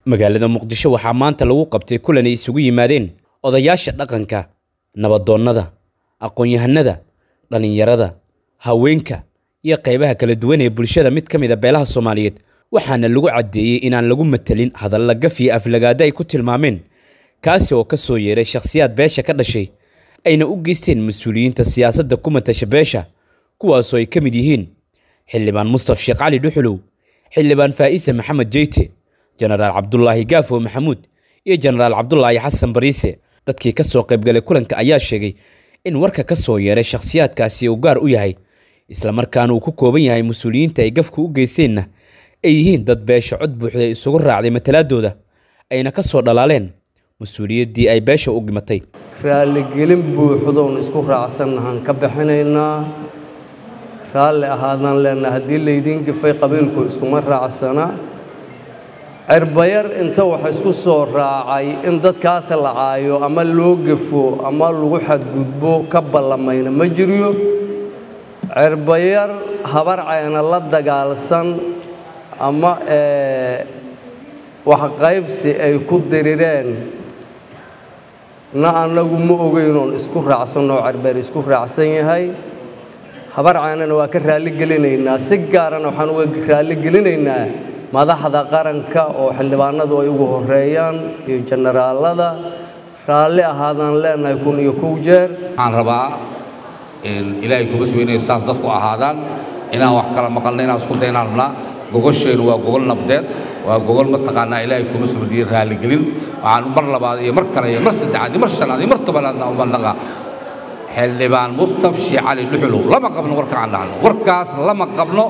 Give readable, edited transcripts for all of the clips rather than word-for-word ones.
magaalada Muqdisho waxaa maanta lagu qabtay kulan ay isugu yimaadeen odayaasha dhaqanka, nabadoonnada, aqoon-yahanada, dhalinyarada, haweenka iyo qaybaha kala duwan ee bulshada mid ka mid ah beelaha Soomaaliyeed waxaana lagu cadeeyay inaan lagu matalin hadal la gafi aflagaada ay ku tilmaameen kaasi oo ka soo yeeray shakhsiyaad beesha ka dhashay ayna u geysteen mas'uuliyiinta siyaasadda ku matasha beesha kuwaas oo ay ka mid yihiin xildhibaan Mustafa Sheekh Cali Dhuxulow, xildhibaan Faa'isa Maxamed Jeyte, Generaal Cabdullaahi Gaafo Maxamuud iyo Generaal Cabdullaahi Xasan Bariise. dadkii ka soo qayb galay kulanka ayaa sheegay in warka ka soo yeeray shakhsiyaadkaasi uu gaar u yahay isla markaana uu ku kooban yahay mas'uuliyiinta ay gafku u geysteenna ay yihiin dad beesha cod buuxda isugu raacday matalaadooda ayna ka soo dhalaaleen mas'uuliyaddii ay beesha u gimatay. raaligelin buuxdoon isku raacsanahan ka bixinaynaa raalli ahaadaan leenahay haddii laydin gafay qabiilku iskuma raacsana cirbayar inta wax isku soo raacay in dadkaas la caayo ama loo gafo ama lagu xadgudbo ka ballamayna ma jiro cirbayar habar cayna la dagaalsan ama wax qaybsi ay ku dirireen na anagu ma ogeynoon isku raacsanoo cirbayar isku raacsan yahay habar caynana waa ka raali gelinaynaa si gaarana waxaan uga raali gelinaynaa madaxda qaranka oo xildhibaanadu ay ugu horeeyaan iyo generaalada raalli ahaadaan leenahay 1 jeer aan rabaa in ilaahay kuga soo saas dadku ahaadaan inaan wax kala maqalno inaan isku daynaalna gogosheenu waa gogol nabdeed waa gogol mataqaanaa ilaahay kuga soo diir raali gelin waxaan mar labaad iyo mar kale iyo mar saddexaad iyo mar shanaad iyo mar tobanaadna u bandhaga xildhibaan Mustafa Sheekh Cali Dhuxulow lama qabno warka aan dhahno warkaas lama qabno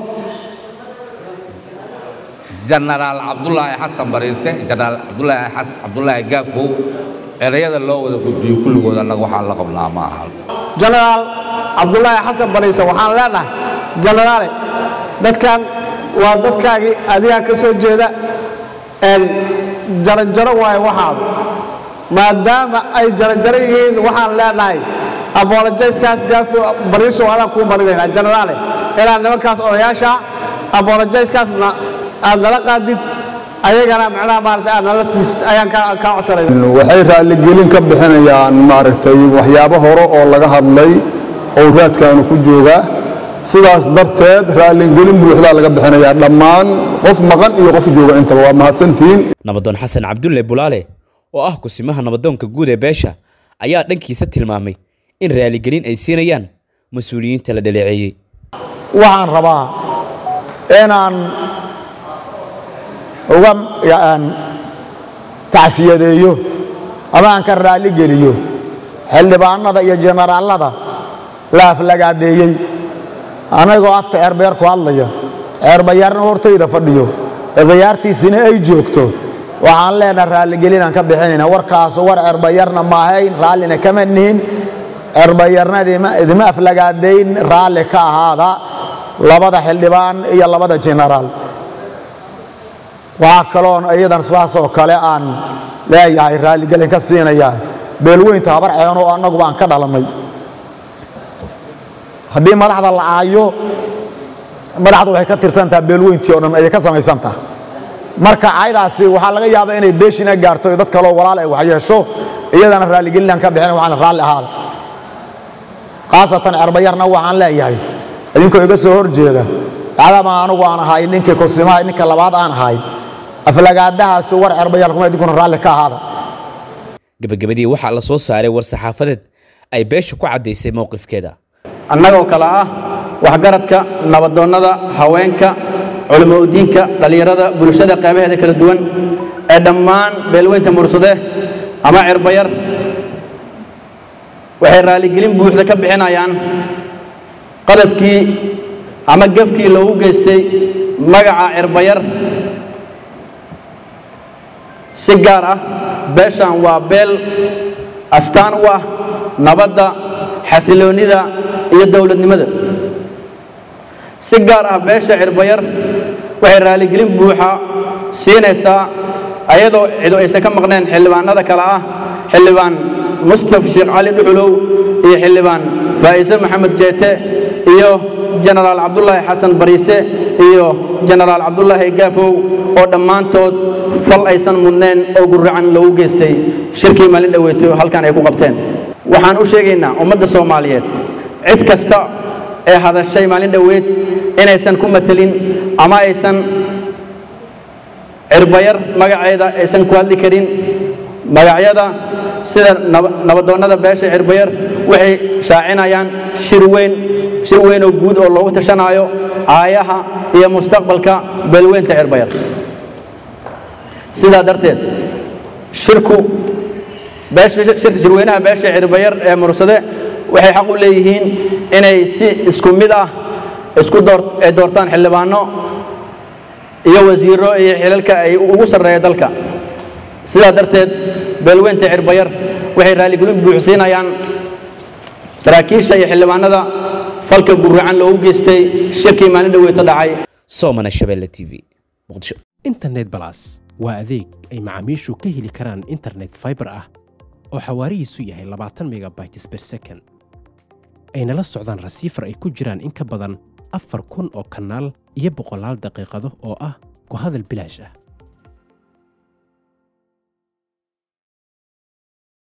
Generaal Cabdullaahi Xasan Bariise Generaal Cabdullaahi Gaafo erayada loo wada gudbiyo kulligooda anaga waxaan la qabnaa ma aha Generaal Cabdullaahi Xasan Bariise waxaan leenahay Generaal dadkan waa dadkaagii adiga ka soo jeeda jaranjaro waay waxaan maadaama ay jaranjaro yihiin waxaan leenahay apologize-kaas Gaafo Bariise wala ku marinayna Generaal ilaa nimankaas odayaasha apologize-kaasna adala qaadid ayagana macnaha maartay analysis ayaan ka codsanay waxay raali gelin ka bixinayaan maartay waxyaabo hore oo laga hadlay oo raadkaanu ku jooga sidaas darteed raali gelin buuxda laga bixinayaa dhammaan qof maqan iyo qof jooga intaba waa mahadsantiin. Nabadoon Xasan Cabdulle Bulaale oo ah kusimaha nabadoonka guud ee beesha ayaa dhankiisa tilmaamay in raali gelin ay siinayaan mas'uuliyiinta la dhaleeceeyay. waxaan rabaa inaan uga tacsiyadeeyo ama aan ka raali geliyo xildhibaanada iyo generaalada la aflagaadeeyay anagoo afka cirbayar ku hadlaya cirbayarna hortayda fadhiyo ciyaartiisina ay joogto waxaan leenahay raali gelin aan ka bixinayna warkaas war cirbayarna ma ahayn raalina kama nihin cirbayarna idima aflagaadeyn raali ka ahaada labada xildhibaan iyo labada generaal waxa kaloon ayadan sidaas oo kale aan leeyahay raali gelin ka siinaya beelweynta habar cayno oo anagu baan ka dhalamay haddii madaxda la caayo madaxdu waxay ka tirsantaa beelweyntii oo dhan ay ka samaysantaa marka caaydaasi waxa laga yaabaa inay beeshina gaarto dad kale oo walaal ay wax yeesho iyadana raali gelin ka bixin waxaan raali ahaada qaasatan cirbayarna waxaan leeyahay idinkoo iga soo horjeeda adama anigu aan ahay ninkii kusimaha ninka labaad aan ahay aflagaadahaas war cirbayar kuma idinkuna raali ka ahaada. gabagabadii waxaa la soo saaray war saxaafadeed ay beesha ku cadeysay mowqifkeeda annagoo kala ah waxgaradka nabadoonnada haweenka culimadiinka dhalinyarada bulshada qaybaheeda kala duwan ee dhammaan beelweynta mursade ama cirbayar waxay raali gelin buuxda ka bixinayaan qadafkii ama gafkii loogu geystay magaca cirbayar si gaar ah beeshan waa beel astaan u ah nabadda xasiloonida iyo dawladnimada si gaar ah beesha cirbayar waxay raali gelin buuxa siinaysaa ayadoo ciido aysan ka maqneen xildhibaanada kala ah xildhibaan Mustafa Sheekh Cali Dhuxulow iyo xildhibaan Faa'isa Maxamed Jeyte iyo Generaal Cabdullaahi Xasan Bariise iyo Generaal Cabdullaahi Gaafo oo dhammaantood fal aysan mudneen oo guracan loogu geystay shirkii maalin dhaweeto halkan ay ku qabteen waxaan u sheegaynaa ummadda Soomaaliyeed cid kasta ee hadashay maalin dhaweed inaysan ku matelin ama aysan cirbayar magaceeda aysan ku hadli karin magacyada sida nabadoonnada beesha cirbayar waxay shaacinayaan shir weyn oo guud oo loogu tashanayo aayaha iyo mustaqbalka beelweynta cirbayar sidaa darteed shirka shirweynaha beesha cirbayar ee mursade waxay xaq u leeyihiin inay si isku mid ah doortaan xildhibaano iyo wasiiro iyo xilalka ay ugu sareeyo dalka sidaa darteed beelweynta cirbayar waxay raaligelin buuxsiinayaan saraakiisha iyo xildhibaanada falka guracan loogu geystay shirkii maalin dhaweeto dhacay Soomana Shabeelle TV Muqdisho internet plus waa adeeg ay macaamiishu ka heli karaan internet fiber ah oo xawaarihiisu yahay 20 megabytes per second ayna la socdaan receiver ay ku jiraan in ka badan 4,000 oo kanaal iyo 100 daqiiqado oo ah ku hadal bilaash ah